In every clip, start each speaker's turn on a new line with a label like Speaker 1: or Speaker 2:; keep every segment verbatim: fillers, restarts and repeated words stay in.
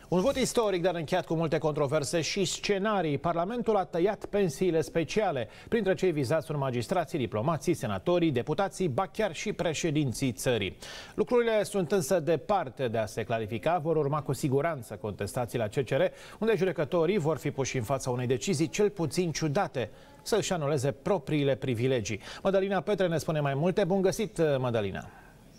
Speaker 1: Un vot istoric, dar încheiat cu multe controverse și scenarii. Parlamentul a tăiat pensiile speciale. Printre cei vizați sunt magistrații, diplomații, senatorii, deputații, ba chiar și președinții țării. Lucrurile sunt însă departe de a se clarifica. Vor urma cu siguranță contestații la C C R, unde judecătorii vor fi puși în fața unei decizii cel puțin ciudate, să își anuleze propriile privilegii. Madalina Petre ne spune mai multe. Bun găsit, Madalina!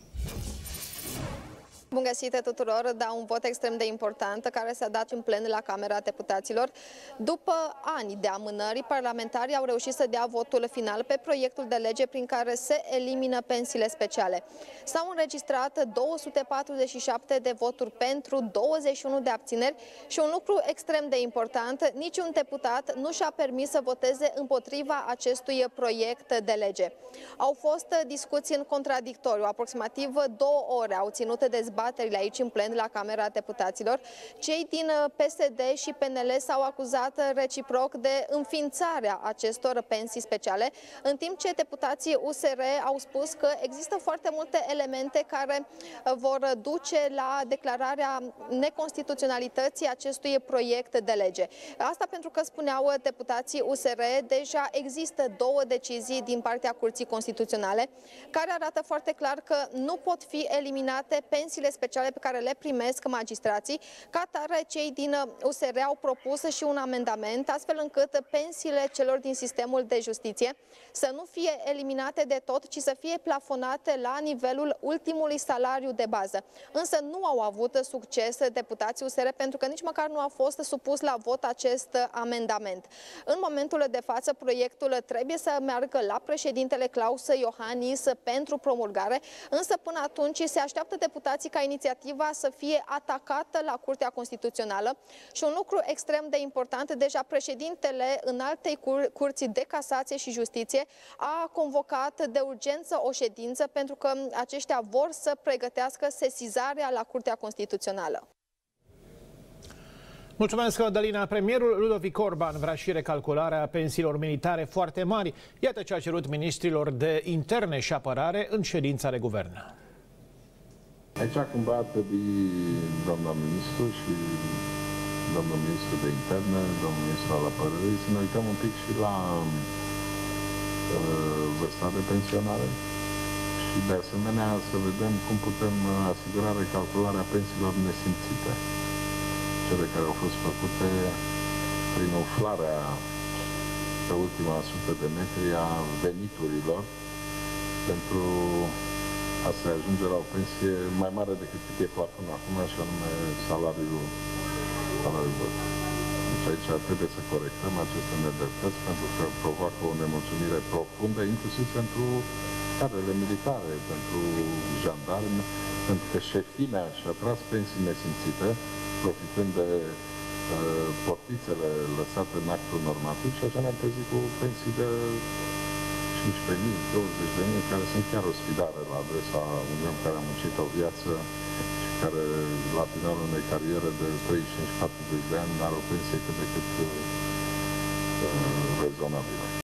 Speaker 2: Bun găsit tuturor, da, un vot extrem de important care s-a dat în plen la Camera Deputaților. După ani de amânări, parlamentarii au reușit să dea votul final pe proiectul de lege prin care se elimină pensiile speciale. S-au înregistrat două sute patruzeci și șapte de voturi pentru, douăzeci și unu de abțineri și un lucru extrem de important, niciun deputat nu și-a permis să voteze împotriva acestui proiect de lege. Au fost discuții în contradictoriu, aproximativ două ore au ținut dezbaterile aici în plen la Camera Deputaților. Cei din P S D și P N L s-au acuzat reciproc de înființarea acestor pensii speciale, în timp ce deputații U S R au spus că există foarte multe elemente care vor duce la declararea neconstituționalității acestui proiect de lege. Asta pentru că, spuneau deputații U S R, deja există două decizii din partea Curții Constituționale care arată foarte clar că nu pot fi eliminate pensiile speciale pe care le primesc magistrații. Ca atare, cei din U S R au propus și un amendament astfel încât pensiile celor din sistemul de justiție să nu fie eliminate de tot, ci să fie plafonate la nivelul ultimului salariu de bază. Însă nu au avut succes deputații U S R pentru că nici măcar nu a fost supus la vot acest amendament. În momentul de față, proiectul trebuie să meargă la președintele Klaus Iohannis pentru promulgare, însă până atunci se așteaptă deputații ca inițiativa să fie atacată la Curtea Constituțională și un lucru extrem de important, deja președintele Înaltei Cur Curții de Casație și Justiție a convocat de urgență o ședință pentru că aceștia vor să pregătească sesizarea la Curtea Constituțională.
Speaker 1: Mulțumesc, Madalina. Premierul Ludovic Orban vrea și recalcularea pensiilor militare foarte mari. Iată ce a cerut ministrilor de interne și apărare în ședința de guvern.
Speaker 3: Aici cumva ar trebui doamna ministru și doamna ministru de interne, doamna ministru al apărării, să ne uităm un pic și la uh, vârsta de pensionare și de asemenea să vedem cum putem asigura recalcularea pensiilor nesimțite, cele care au fost făcute prin umflarea pe ultima sută de metri a veniturilor pentru a se ajunge la o pensie mai mare decât cât e plafonul acum, și anume salariul, salariul văd. Deci aici trebuie să corectăm aceste nedreptăți pentru că provoacă o nemulțumire profundă, inclusiv pentru cadrele militare, pentru jandarmi, pentru că șefimea și-a tras pensii nesimțite, profitând de uh, portițele lăsate în actul normativ, și așa ne-am trezit cu pensii de cincisprezece mii, douăzeci de mii, care sunt chiar o sfidare la adresa unui om care a muncit o viață și care, la finalul unei cariere de treizeci și cinci patruzeci de ani, are o pensie cât de cât uh, rezonabilă.